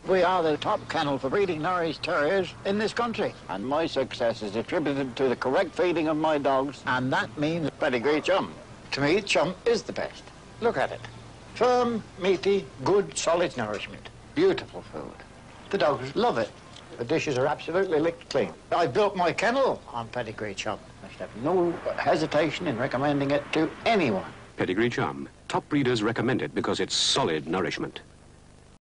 We are the top kennel for breeding Norwich Terriers in this country. And my success is attributed to the correct feeding of my dogs, and that means Pedigree Chum. To me, Chum is the best. Look at it. Firm, meaty, good, solid nourishment. Beautiful food. The dogs love it. The dishes are absolutely licked clean. I built my kennel on Pedigree Chum. I should have no hesitation in recommending it to anyone. Pedigree Chum. Top breeders recommend it because it's solid nourishment.